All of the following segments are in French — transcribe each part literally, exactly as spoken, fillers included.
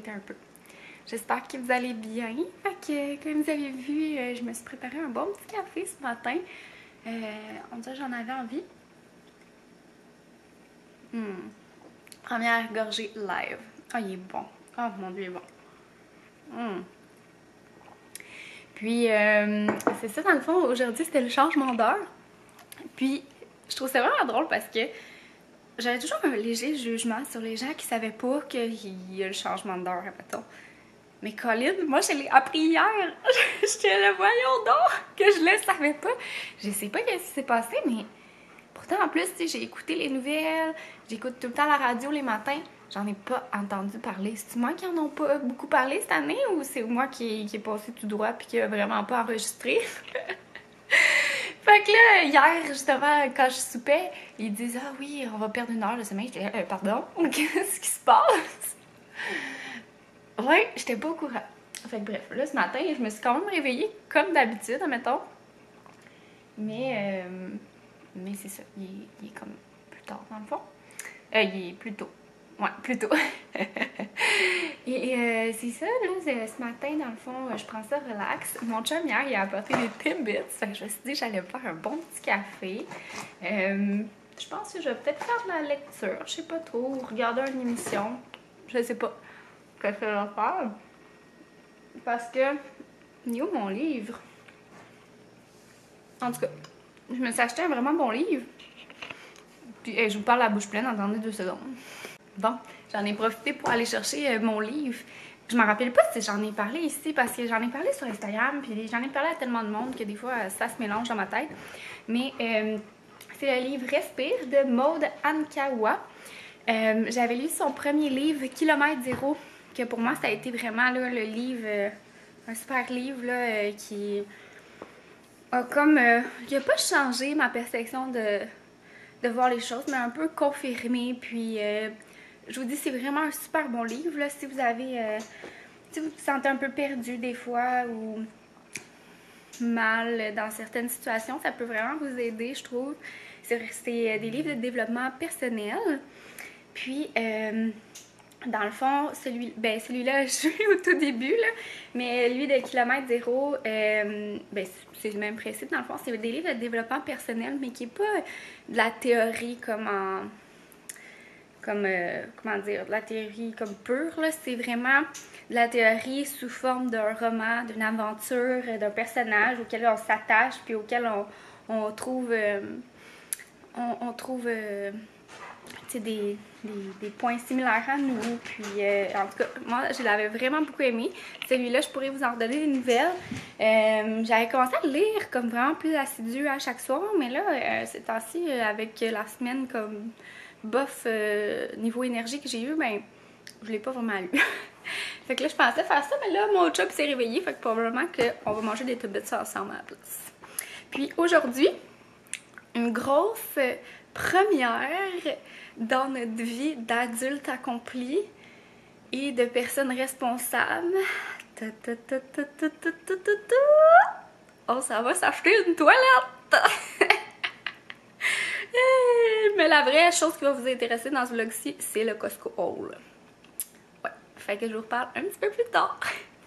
capoter un peu. J'espère que vous allez bien. Fait que, comme vous avez vu, euh, je me suis préparé un bon petit café ce matin. Euh, on dirait que j'en avais envie. Hmm. Première gorgée live. Ah, oh, il est bon. Oh mon Dieu, il est bon. Hmm. Puis, euh, c'est ça, dans le fond, aujourd'hui, c'était le changement d'heure. Puis, je trouve ça vraiment drôle parce que j'avais toujours un léger jugement sur les gens qui savaient pas qu'il y a le changement d'heure, mettons. Mais Colin, moi, je l'ai appris hier. J'étais là, voyons donc, que je le savais pas. Je sais pas qu'est-ce qui s'est passé, mais pourtant, en plus, tu sais, j'ai écouté les nouvelles, j'écoute tout le temps la radio les matins. J'en ai pas entendu parler. C'est moi qui en ont pas beaucoup parlé cette année ou c'est moi qui, qui est passé tout droit puis qui a vraiment pas enregistré? Fait que là, hier, justement, quand je soupais, ils disent « Ah oui, on va perdre une heure de sommeil. » J'étais euh, « Pardon? Qu'est-ce qui se passe? » Ouais, j'étais pas au courant. Fait que bref, là, ce matin, je me suis quand même réveillée comme d'habitude, admettons. Mais, euh, mais c'est ça, il est, il est comme plus tard, dans le fond. Euh, il est plus tôt. Ouais, plus tôt. Et euh, c'est ça, là, ce matin, dans le fond, je prends ça relax. Mon chum, hier, il a apporté des Timbits. Fait que je me suis dit que j'allais faire un bon petit café. Euh, je pense que je vais peut-être faire de la lecture, je sais pas trop, ou regarder une émission. Je sais pas qu'est-ce que je vais faire. Parce que, il est où mon livre? En tout cas, je me suis acheté un vraiment bon livre. Puis, hey, je vous parle à la bouche pleine, attendez deux secondes. Bon, j'en ai profité pour aller chercher euh, mon livre. Je me rappelle pas si j'en ai parlé ici parce que j'en ai parlé sur Instagram, puis j'en ai parlé à tellement de monde que des fois euh, ça se mélange dans ma tête. Mais euh, c'est le livre Respire de Maude Ankawa. Euh, J'avais lu son premier livre, Kilomètre Zéro, que pour moi ça a été vraiment là, le livre, euh, un super livre là, euh, qui a comme, euh, qui a pas changé ma perception de, de voir les choses, mais un peu confirmé, puis... Euh, je vous dis, c'est vraiment un super bon livre, là, si vous avez, euh, si vous vous sentez un peu perdu des fois ou mal dans certaines situations, ça peut vraiment vous aider, je trouve. C'est des livres de développement personnel. Puis, euh, dans le fond, celui, ben, celui-là, je suis au tout début, là, mais lui de Kilomètre Zéro, euh, ben, c'est le même principe, dans le fond, c'est des livres de développement personnel, mais qui n'est pas de la théorie comme en... comme, euh, comment dire, de la théorie comme pure, là, c'est vraiment de la théorie sous forme d'un roman, d'une aventure, d'un personnage auquel on s'attache, puis auquel on, on trouve, euh, on, on trouve euh, des, des, des points similaires à nous, puis euh, en tout cas, moi, je l'avais vraiment beaucoup aimé. Celui-là, je pourrais vous en redonner des nouvelles. Euh, J'avais commencé à le lire comme vraiment plus assidu à chaque soir, mais là, euh, ces temps-ci, avec la semaine comme... bof euh, niveau énergie que j'ai eu, ben je l'ai pas vraiment lu. Fait que là je pensais faire ça, mais là mon chum s'est réveillé, fait que probablement qu'on va manger des Timbits ensemble à la place. Puis aujourd'hui, une grosse première dans notre vie d'adulte accompli et de personnes responsables. On s'en va s'acheter une toilette! Mais la vraie chose qui va vous intéresser dans ce vlog-ci, c'est le Costco haul. Ouais, fait que je vous reparle un petit peu plus tard.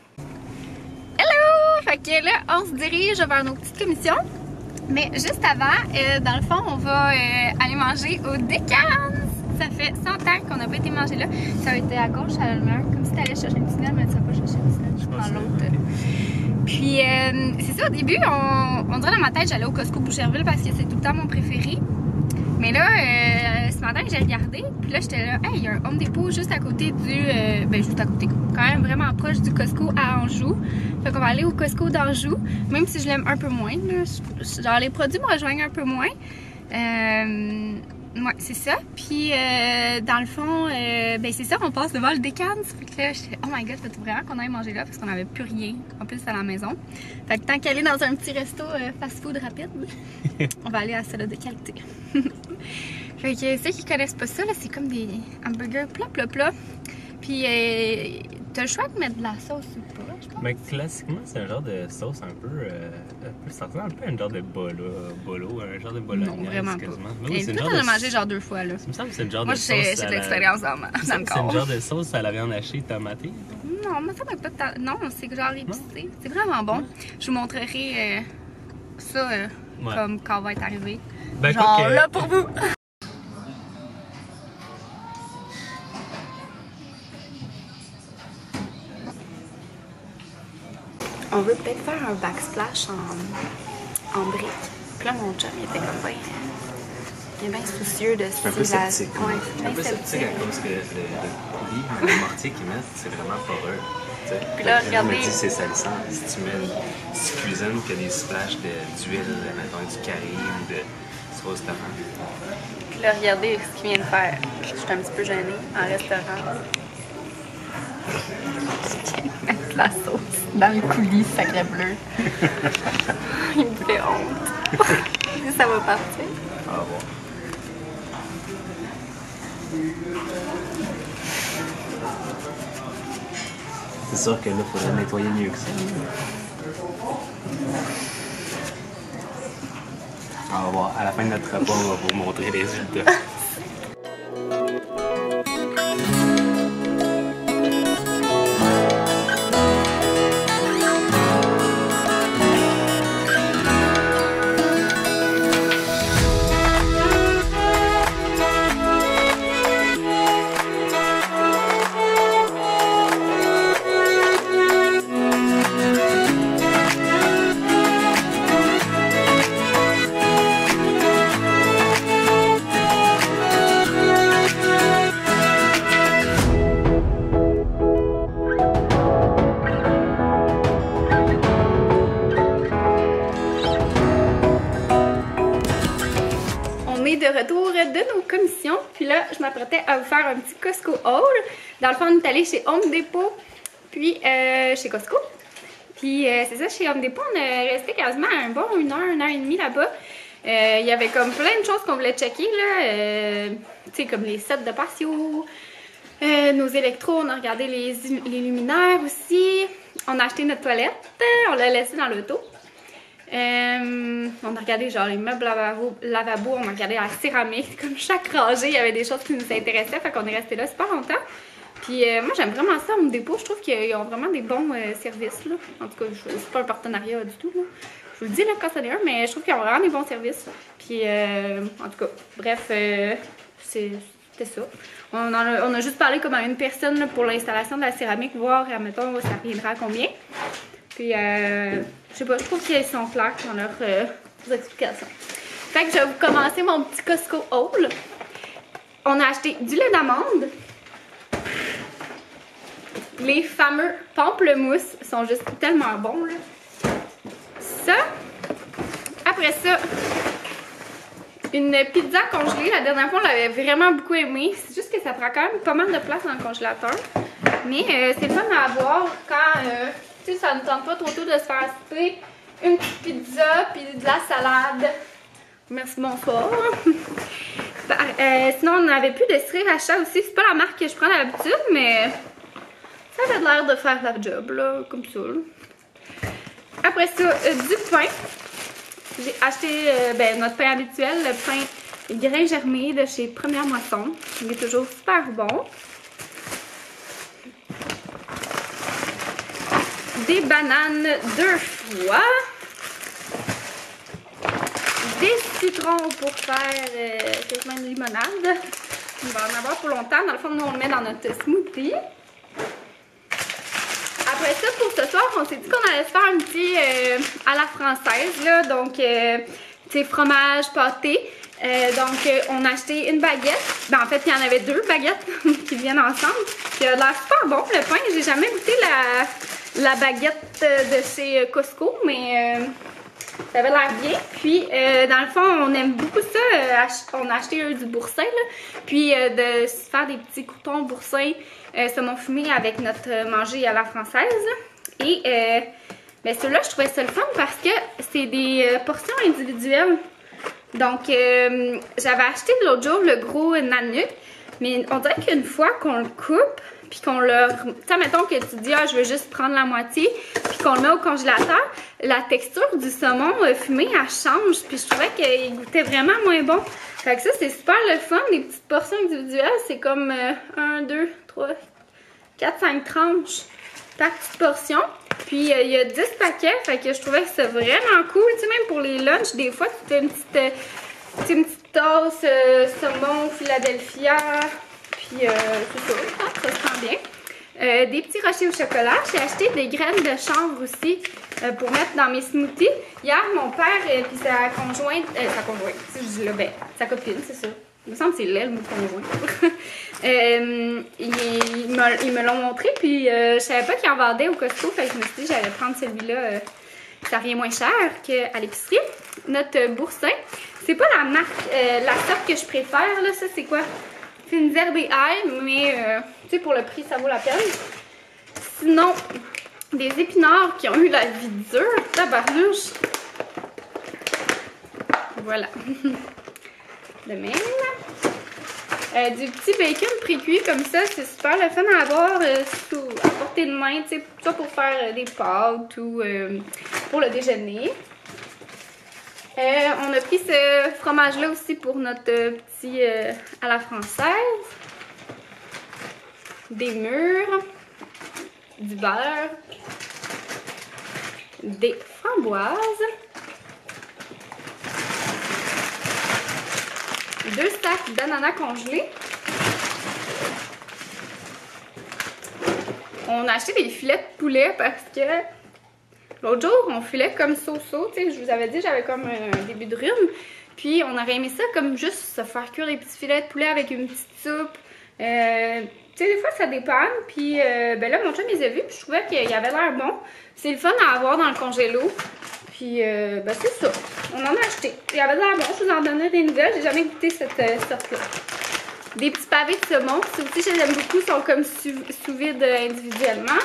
Hello! Fait que là, on se dirige vers nos petites commissions. Mais juste avant, euh, dans le fond, on va euh, aller manger au Decans. Ça fait cent ans qu'on n'a pas été manger là. Ça a été à gauche, à la lumière, comme si tu allais chercher une tunnel, mais tu vas pas chercher une tunnel, je prends l'autre. Puis, euh, c'est ça, au début, on, on dirait dans ma tête, j'allais au Costco Boucherville parce que c'est tout le temps mon préféré. Mais là, euh, ce matin, j'ai regardé, puis là, j'étais là, hey, il y a un Home Depot juste à côté du, euh, ben juste à côté, quand même vraiment proche du Costco à Anjou. Fait qu'on va aller au Costco d'Anjou, même si je l'aime un peu moins, là. Genre, les produits me rejoignent un peu moins. Euh, ouais, c'est ça. Puis, euh, dans le fond, euh, ben c'est ça, on passe devant le Decans. Fait que là, j'étais, oh my god, faut vraiment qu'on aille manger là, parce qu'on n'avait plus rien, en plus, à la maison. Fait que tant qu'aller dans un petit resto euh, fast-food rapide, on va aller à celle de qualité. Fait que ceux qui connaissent pas ça, c'est comme des hamburgers plat plat plat. Puis euh, T'as le choix de mettre de la sauce ou pas, je pense. Mais classiquement, c'est un genre de sauce un peu. Euh, un peu ça ressemble un peu à un genre de bolo, bolo un genre de bolognaise. Non, vraiment quasiment. pas. Mais oui, c'est toi, genre t'en as de... mangé genre deux fois, là. Ça me semble que c'est le genre Moi, de sauce. Moi, j'ai de l'expérience la... dans, ma... dans le C'est corps. le genre de sauce à la viande hachée tomatée. Non, mais ça va pas ta... Non, c'est genre épicé. C'est vraiment bon. Je vous montrerai euh, ça euh, ouais. comme quand on va être arrivé. Ben, genre que... là pour vous. On veut peut-être faire un backsplash en, en briques. Puis là, mon chum, il était comme bien, il est bien soucieux de ce un peu sceptique. Ouais, un peu sceptique à cause que le, le coulis, le mortier qu'ils mettent, c'est vraiment poreux. T'sais. Puis là, regardez. Je me dis c'est salissant. Si tu mets une, si tu cuisines, qu'il y a des splashs d'huile, de, mettons du curry ou de sauce tomate. Puis là, regardez ce qu'il vient de faire. Je suis un petit peu gênée en restaurant. Mettre la sauce dans le coulis, sacré bleu. Il me fait honte. Ça va partir. Ah bon. C'est sûr que là, il faudrait nettoyer mieux que ça. On va voir. À la fin de notre repas, on va vous montrer les résultats. De retour de nos commissions, puis là je m'apprêtais à vous faire un petit Costco haul. Dans le fond, on est allé chez Home Depot puis euh, chez Costco, puis euh, c'est ça, chez Home Depot on est resté quasiment un bon une heure, une heure et demie là-bas. Il euh, y avait comme plein de choses qu'on voulait checker là, euh, tu sais, comme les sets de patio, euh, nos électros, on a regardé les, les luminaires aussi, on a acheté notre toilette, on l'a laissé dans l'auto. Euh, on a regardé genre les meubles lavabo, lavabo, on a regardé la céramique, comme chaque rangée il y avait des choses qui nous intéressaient, fait qu'on est resté là super longtemps. Puis euh, moi j'aime vraiment ça, Home Depot, je trouve qu'ils ont vraiment des bons euh, services là. En tout cas, c'est pas un partenariat du tout là. Je vous le dis là quand ça est un, mais je trouve qu'ils ont vraiment des bons services. Puis euh, en tout cas, bref, euh, c'était ça. On, en a, on a juste parlé comme à une personne là, pour l'installation de la céramique, voir, admettons, ça reviendra à combien. Puis, euh, je sais pas, je trouve qu'ils sont clairs dans leurs euh, explications. Fait que je vais vous commencer mon petit Costco haul. On a acheté du lait d'amande. Les fameux pamplemousses sont juste tellement bons, là. Ça. Après ça, une pizza congelée. La dernière fois, on l'avait vraiment beaucoup aimée. C'est juste que ça prend quand même pas mal de place dans le congélateur. Mais euh, c'est le fun à avoir quand... Euh, ça ne tente pas trop tôt de se faire souper une petite pizza puis de la salade. Merci, bonsoir. Ben, euh, sinon, on n'avait plus de sriracha aussi. C'est pas la marque que je prends d'habitude, mais ça avait l'air de faire la job, là, comme ça. Là. Après ça, euh, du pain. J'ai acheté euh, ben, notre pain habituel, le pain grain germé de chez Première Moisson. Il est toujours super bon. Des bananes deux fois. Des citrons pour faire euh, quasiment une limonade. On va en avoir pour longtemps. Dans le fond, nous, on le met dans notre smoothie. Après ça, pour ce soir, on s'est dit qu'on allait se faire un petit euh, à la française. Là. Donc, euh, tu sais, fromage, pâté. Euh, donc, euh, on a acheté une baguette. Ben, en fait, il y en avait deux baguettes qui viennent ensemble. Il a l'air super bon, le pain. J'ai jamais goûté la... la baguette de chez Costco, mais euh, ça avait l'air bien. Puis, euh, dans le fond, on aime beaucoup ça. Euh, on a acheté eux, du boursin, là. Puis, euh, de se faire des petits croutons boursin, euh, saumon fumé avec notre manger à la française. Et, euh, ben, ceux-là, je trouvais ça le fun parce que c'est des euh, portions individuelles. Donc, euh, j'avais acheté l'autre jour le gros nanuc. Mais on dirait qu'une fois qu'on le coupe, puis qu'on le... Tu sais, mettons que tu dis, ah, je veux juste prendre la moitié, puis qu'on le met au congélateur, la texture du saumon euh, fumé, elle change, puis je trouvais qu'il goûtait vraiment moins bon. Fait que ça, c'est super le fun, les petites portions individuelles, c'est comme euh, un, deux, trois, quatre, cinq tranches par petite portion. Puis euh, il y a dix paquets, fait que je trouvais que c'était vraiment cool. Tu sais, même pour les lunchs, des fois, tu fais une petite, euh, une petite tasse euh, saumon, Philadelphia. Puis euh, c'est ça, hein, ça se sent bien. Euh, des petits rochers au chocolat. J'ai acheté des graines de chanvre aussi euh, pour mettre dans mes smoothies. Hier, mon père et euh, sa conjointe, euh, sa conjointe, si je dis là, ben, sa copine, c'est ça. Il me semble que c'est là le mot conjoint. euh, ils, ils me, ils me l'ont montré, puis euh, je savais pas qu'ils en vendaient au Costco, fait que je me suis dit que j'allais prendre celui-là. Euh, ça revient moins cher qu'à l'épicerie. Notre boursin, c'est pas la marque, euh, la sorte que je préfère, là, ça c'est quoi? C'est une herbe et ail, mais euh, tu sais, pour le prix, ça vaut la peine. Sinon, des épinards qui ont eu la vie dure, tabarnouche. Voilà. De même. Euh, du petit bacon pré-cuit comme ça, c'est super le fun à avoir euh, sous, à portée de main, tu sais, soit pour faire euh, des pâtes ou euh, pour le déjeuner. Euh, on a pris ce fromage-là aussi pour notre euh, petit euh, à la française. Des mûres, du beurre, des framboises, deux sacs d'ananas congelés. On a acheté des filets de poulet parce que l'autre jour, on filait comme so-so, tu sais, je vous avais dit, j'avais comme un début de rhume. Puis on aurait aimé ça comme juste se faire cuire des petits filets de poulet avec une petite soupe. Euh, tu sais, des fois, ça dépanne. Puis euh, ben là, mon chum, il les a vus, puis je trouvais qu'il avait l'air bon. C'est le fun à avoir dans le congélo. Puis, euh, ben c'est ça. On en a acheté. Il avait l'air bon. Je vous en donnerai des nouvelles. J'ai jamais goûté cette euh, sorte-là. Des petits pavés de saumon. Ça aussi, je les aime beaucoup. Ils sont comme sous, sous vide individuellement.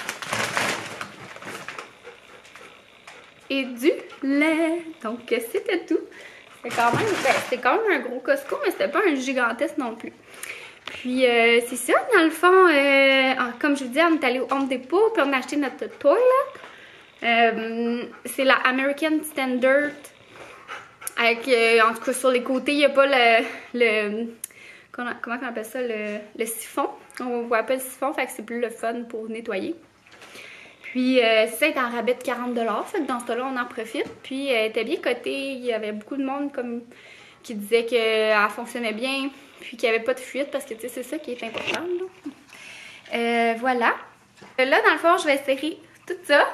Et du lait. Donc, c'était tout. C'était quand même, ben, c'était quand même un gros Costco, mais c'était pas un gigantesque non plus. Puis, euh, c'est ça, dans le fond, euh, comme je vous dis, on est allé au Home Depot, puis on a acheté notre toilet. Euh, c'est la American Standard. Avec, euh, en tout cas, sur les côtés, il n'y a pas le, le comment, comment on appelle ça, le, le siphon. On voit pas le siphon, fait que c'est plus le fun pour nettoyer. Puis, euh, c'est ça, elle est en rabais de quarante dollars. Fait que dans ce temps-là, on en profite. Puis, elle était bien cotée. Il y avait beaucoup de monde comme qui disait qu'elle fonctionnait bien. Puis, qu'il n'y avait pas de fuite parce que, tu sais, c'est ça qui est important. Là. Euh, voilà. Là, dans le fond, je vais serrer tout ça.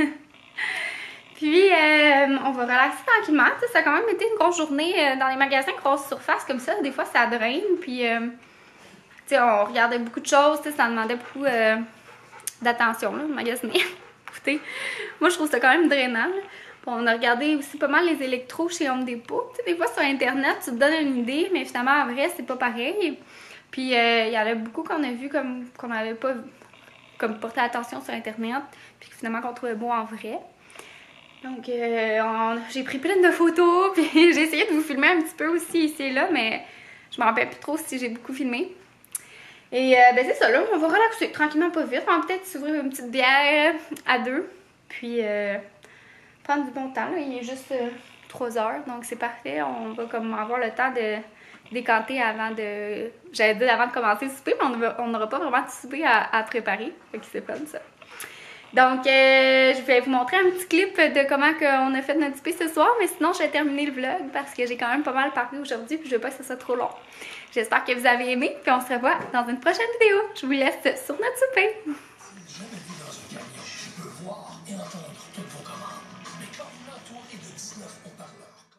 Puis, euh, on va relaxer tranquillement. T'sais, ça a quand même été une grosse journée euh, dans les magasins grosse surface comme ça. Des fois, ça draine. Puis, euh, tu sais, on regardait beaucoup de choses. Ça demandait beaucoup euh, d'attention, là, magasiner. Écoutez, moi, je trouve ça quand même drainant. Bon, on a regardé aussi pas mal les électros chez Home Depot. T'sais, des fois, sur Internet, tu te donnes une idée, mais finalement, en vrai, c'est pas pareil. Puis, euh, il y en a beaucoup qu'on a vu comme qu'on n'avait pas comme porté attention sur Internet. Puis, finalement, qu'on trouvait beau en vrai. Donc, euh, j'ai pris plein de photos, puis j'ai essayé de vous filmer un petit peu aussi ici et là, mais je me rappelle plus trop si j'ai beaucoup filmé. Et euh, ben c'est ça, là, on va relaxer tranquillement, pas vite. On va peut-être s'ouvrir une petite bière à deux, puis euh, prendre du bon temps. Là. Il est juste euh, trois heures, donc c'est parfait. On va comme avoir le temps de décanter avant de... J'allais dire avant de commencer le souper, mais on n'aura pas vraiment de souper à, à préparer. Fait que c'est fun, ça. Donc, euh, je vais vous montrer un petit clip de comment on a fait notre souper ce soir, mais sinon, je vais terminer le vlog parce que j'ai quand même pas mal parlé aujourd'hui, puis je veux pas que ça soit trop long. J'espère que vous avez aimé, puis on se revoit dans une prochaine vidéo. Je vous laisse sur notre souper. Jamais vu dans un camion, je peux voir et entendre toutes vos commandes, mais comme toi et de dix-neuf haut-parleurs.